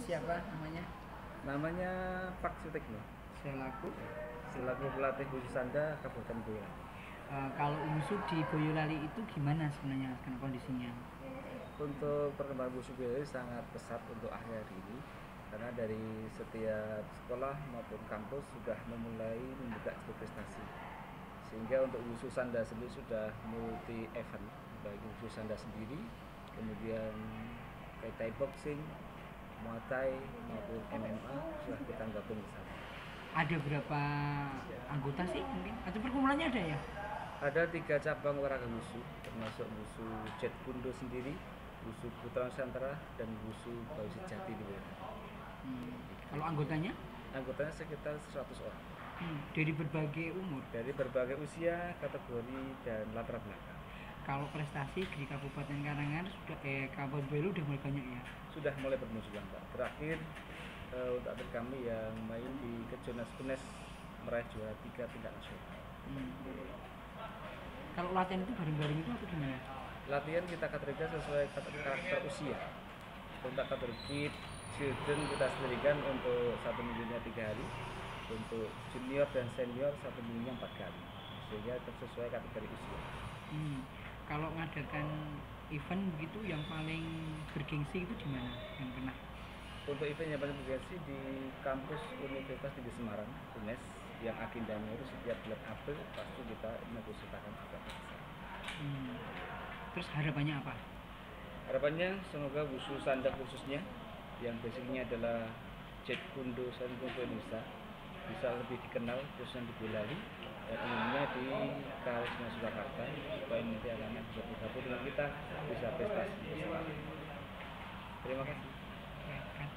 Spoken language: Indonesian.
siapa namanya? Namanya Pak Sutekno. Selaku pelatih Wusu Sanda Kabupaten Boyolali. Kalau Wusu di Boyolali itu gimana sebenarnya kondisinya? Untuk perkembangan Wusu Boyolali sangat pesat untuk akhir ini, karena dari setiap sekolah maupun kampus sudah memulai membuka jalur prestasi, sehingga untuk Wusu Sanda sendiri sudah multi event, bagi Wusu Sanda sendiri, kemudian Thai boxing, Muay Thai maupun MMA sudah kita gabung bersama. Ada berapa anggota sih mungkin? Atau perkumpulannya ada ya? Ada 3 cabang olahraga Wusu, termasuk Wusu Jet Kundo sendiri, Wusu Putra Nusantara, dan Wusu Bayu Sejati di Boyolali. Kalau anggotanya? Anggotanya sekitar 100 orang. Dari berbagai umur? Dari berbagai usia, kategori, dan latar belakang. Kalau prestasi di Kabupaten Karanganyar sudah Kabupaten Boyolali udah mulai banyak ya? Sudah mulai bermunculan, Pak. Terakhir untuk atlet kami yang main di Kejurnas UNES meraih juara 3 tingkat nasional. Kalau latihan itu bareng-bareng itu apa gimana? Latihan kita kategorikan sesuai karakter usia. Untuk kategori children kita sendirikan untuk 1 minggunya 3 hari, untuk junior dan senior 1 minggunya 4 kali, sehingga sesuai kategori usia. Kalau mengadakan event begitu yang paling bergengsi itu di mana yang pernah? Untuk event yang paling bergengsi di kampus Universitas Negeri Semarang UNES, yang agendanya itu setiap bulan April pasti kita mengusulkan juga. Terus harapannya apa? Harapannya semoga Wusu Sanda khususnya, yang basicnya adalah Jet Kundo Indonesia, bisa lebih dikenal khususnya di Boyolali dan umumnya di Kawasan Surakarta, supaya nanti anak-anak bisa bergabung dengan kita, bisa prestasi bersama. Terima kasih.